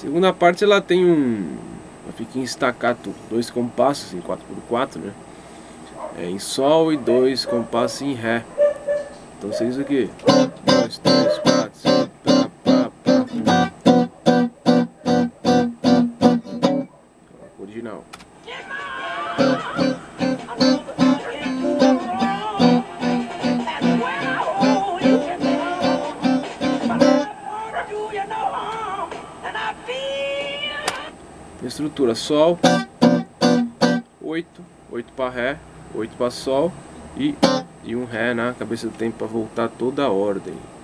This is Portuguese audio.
Segunda parte ela tem ela fica em staccato, 2 compassos em 4x4, né? Em Sol e 2 compassos em Ré. Então seria isso aqui: 2, 3, 4, 5, pá, pá, pá, original. Estrutura: Sol, 8 para Ré, 8 para Sol e um Ré na cabeça do tempo para voltar toda a ordem.